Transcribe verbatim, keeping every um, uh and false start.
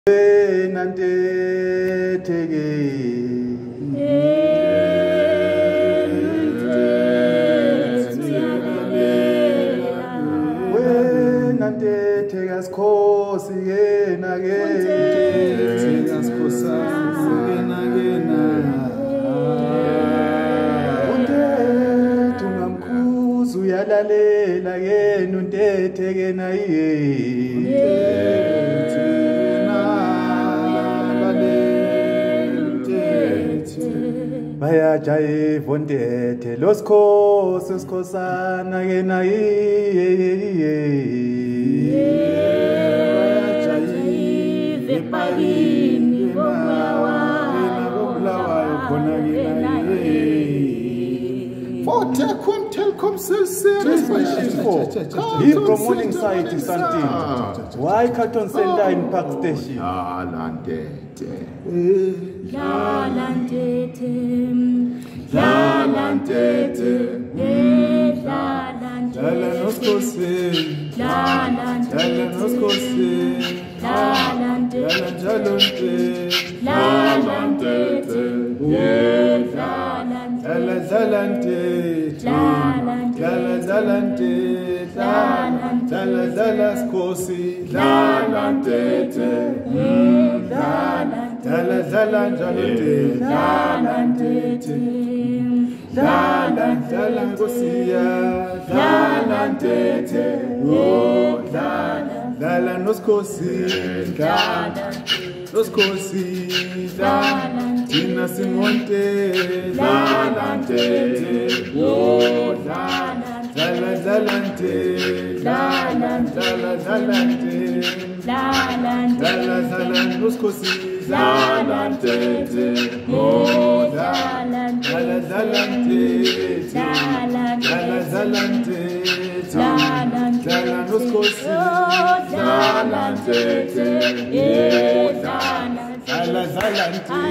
Nante tege we nante tega skosi gena gena skosa gena gena unte tunamkuzu yalalela yena unte tege na iye Baya jai vondete los kosos kosana gena iye iye Baya jai vepagini goblawa goblawa kona gena iye Forte kum telkom series He from morning site is something Why Carlton Center in Park Station Ah lante La lantete, la lantete, la lantete, La noscose, la lantete, la noscose, la lantete, la jalonte, la lantete, la zalante, la zalante, la zalascosi, la lantete, la Dala dala jalante, la lantete, la la dala gosia, la lantete, oh la la la noscosi, la noscosi, la Tina Simonte, la lantete, oh la dala dalante, la dala dalante, la lantete, dala dala noscosi. la lantete, oh la la la zalante, la la zalante, la la noscosi, la la lantete, la la zalante.